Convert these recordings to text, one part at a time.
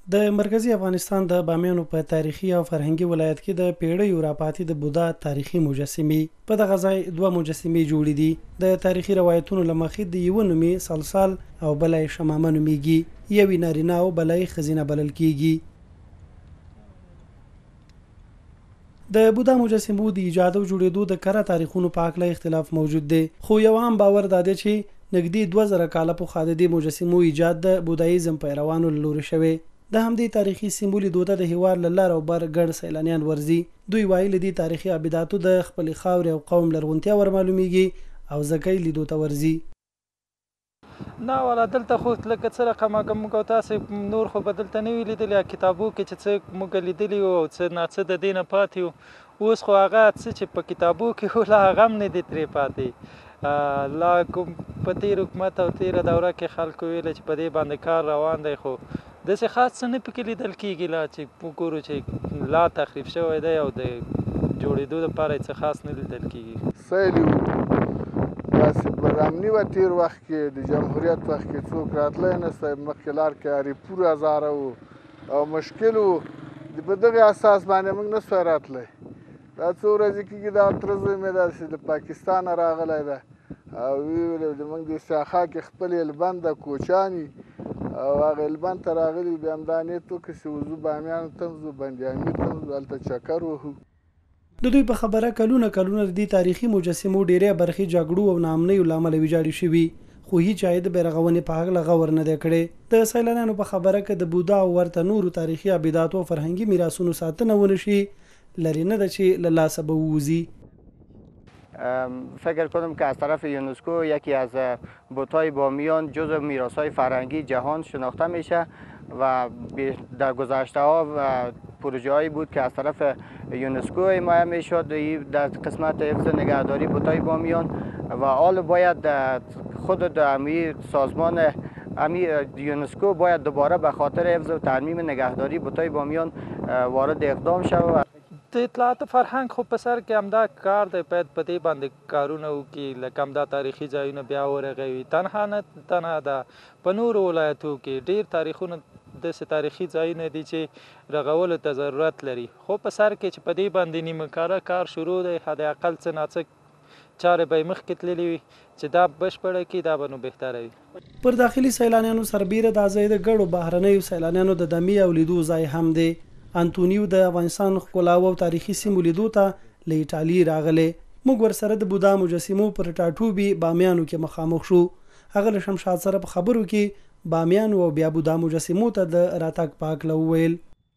د مرکزی افغانستان د بامیانو په تاریخي او فرهنګي ولایت کې د پیړیو راپاتې د بودا تاریخي مجسمې په دغه ځای دوه مجسمې جوړې دي. د تاریخي روایتونو له مخې د یو نومي سلسال او بلای شمامه نومیږي، یوې نارینه او بلای ښځینه بلل کیږي. د بودا مجسمو د ایجاد او جوړېدو د کره تاریخونو په اړه اختلاف موجود دی، خو یو عام باور دا دی چې نږدې 2000 کاله پخوا د دې مجسمو ایجاد د بودایزم پیروانو له لوري شوی. د همدې تاریخي سیمبول دوته د هیواد له لار او بر ګڼ سیلانیان ورځي. دوی وایي له دې تاریخي ابداتو د خپل خاورې او قوم لرغونتیا ور معلومیږي او ځکه یې لیدو ته ورځي. نه ولا دلته خو لکه څه رقمه موږ تاسو نور خو بدلته نه وی لیدلی، کتابو کې چې څه موږ لیدلی او څه نه څه د دینه پاتې وو، اوس خو هغه څه چې په کتابو کې خو لا هغه هم نه دی ترې پاتې. لا کوم په تیر حکومت او تیره دوره کې خلکو ویل چې په دې باندې کار روان دی، خو داسې خاص څه نه پکې لیدل کېږي. لا چې وګورو چې لا تخریب شوی دی او د جوړېدو لپاره یې څه خاص نه لیدل کېږي. سیل داسې بدامني وه تېر وخت کې د جمهوریت وخت کې څوک راتلی نسته، مخکې لار کې اریپور هزاره و او مشکل و، په دغې اساس باندې موږ نسوی راتلی. دا څو ورځې کېږي دا تره زوی مې داسې د پاکستانه راغلی ده او ویل موږ د سیاخا کې خپل البند د کوچاني او هغه البند ته راغلي، بیا همدا نیت وکړو چې وځو بامیانو ته ځو، بند امیر ته ځو، هلته چکر وهو. د دوی په خبره کلونه د دې تاریخي مجسمو ډیری برخې جګړو او ناامنیو له امله ویجاړې شوي، خو هیڅ چا یې د بیرغونې په هکله غور نه دی کړی. د سیلانیانو په خبره که د بودا او ورته نورو تاریخي ابداتو او فرهنګي میراثونو ساتنه ونه شي، لري نه ده چې له لاسه به ووځي. فکر کنم که از طرف یونسکو یکی از بوت‌های بامیان جزو میراث‌های فرهنگی جهان شناخته میشه و در گذشته ها پروژه‌ای بود که از طرف یونسکو حمایت میشد در قسمت حفظ نگهداری بوت‌های بامیان و حال باید خود سازمان یونسکو باید دوباره به خاطر حفظ و ترمیم نگهداری بوت‌های بامیان وارد اقدام شود. د اطلاعات فرهنګ خو په سر کې همدا کار دی، باید په دې باندې کارونه وکړي، لکه همدا تاریخي ځایونه بیا ورغوي. تنها نه تنها ده، په نورو ولایتو کې ډېر تاریخونه داسې تاریخي ځایونه دي چې رغولو ته ضرورت لري، خو په سر کې چې په دې باندې نیمه کاره کار شروع دی، حداقل څه ناڅه چارې به یې مخکې تللې وي چې دا بشپړه کړي، دا به نو بهتره وي. پر داخلي سیلانیانو سربیره دا ځای د ګڼو بهرنیو سیلانیانو د دمې او لیدو ځای هم دی. انتونیو د افغانستان ښکلاو او تاریخي سیمو لیدو ته له ایټالیې راغلی. موږ ورسره د بودا مجسمو پر ټاټوبي بامیانو کې مخامخ شو. هغه له شمشاد سره په خبرو کې بامیانو او بیا بودا مجسمو ته د راتګ په هکله وویل.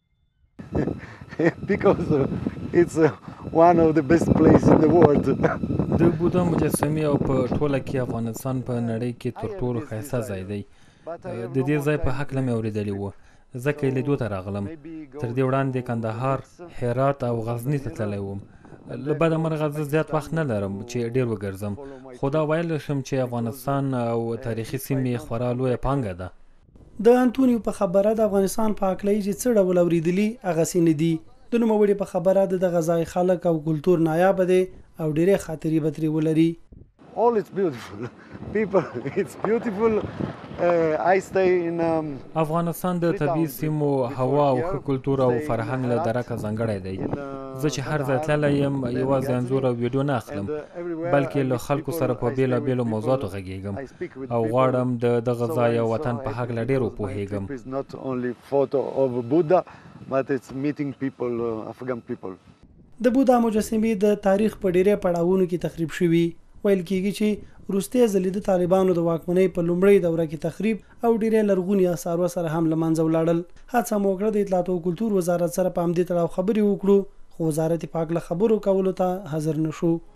Because it's one of the best places in the world. د بودا مجسمې او په ټوله کې افغانستان په نړۍ کې تر ټولو ښایسته ځای دی. د دې ځای په هکله مې اورېدلی وو، ځکه یې لیدو ته راغلم. تر دې وړاندې کندهار، هرات او غزني ته تللی وم. له بده مرغه زه زیات وخت نه لرم چې ډېر وګرځم، خو دا ویلی شم چې افغانستان او تاریخي سیمې خورا لویه پانګه ده. د انتونیو په خبره د افغانستان په هکله چې څه ډول اورېدلي هغسې نه دي. د نوموړي په خبره د دغه ځای خلک او کلتور نایابه دی او ډېرې خاطرې به ترې ولري. All it's beautiful. People, it's beautiful. I stay in افغانستان د طبیعي سیمو هوا او ښه کلتور او فرهنګ له درکه ځانګړی دی. زه چې هر ځای تللی یم یوازې انځور او ویډیو نه اخلم، بلکې له خلکو سره په بېلابېلو موضوعاتو غږیږم او غواړم د دغه ځای او وطن په هکله ډېر وپوهیږم. not only photo of Buddha, but it's meeting people, Afghan people. د بودا مجسمې د تاریخ په ډېری پړاوونو کې تخریب شوي. ویل کېږي چې وروستي ځلې د طالبانو د واکمنۍ په لومړۍ دوره کې تخریب او ډېری لرغوني اثارو سره هم له منځه ولاړل. هڅه مو وکړه د اطلاعات او کلتور وزارت سره په همدې تړاو خبرې وکړو، خو وزارت پاک له خبرو کولو ته حاضر نه شو.